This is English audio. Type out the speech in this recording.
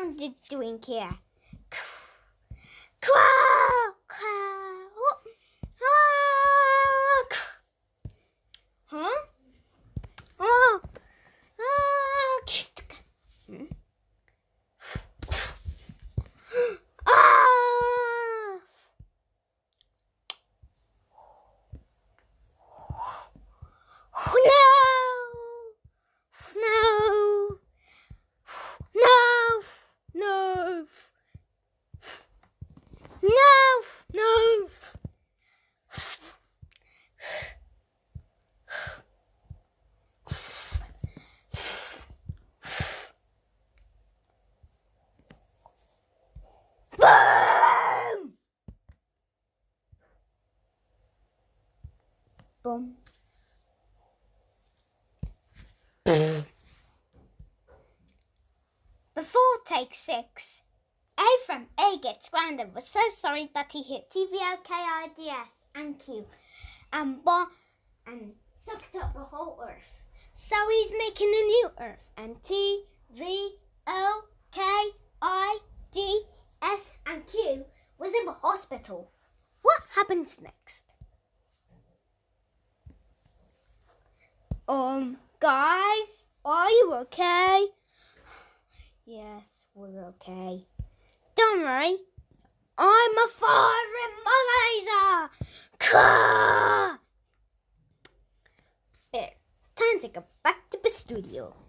I'm doing here? Huh? Oh. No. Boom! Boom. Before take 6, A from A gets grounded. Was so sorry, but he hit TVOKids and Q and sucked up the whole Earth. So he's making a new Earth, and TVOKids and Q was in the hospital. What happens next? Guys, are you okay? Yes, we're okay. Don't worry, I'm a fire in my laser. There, time to go back to the studio.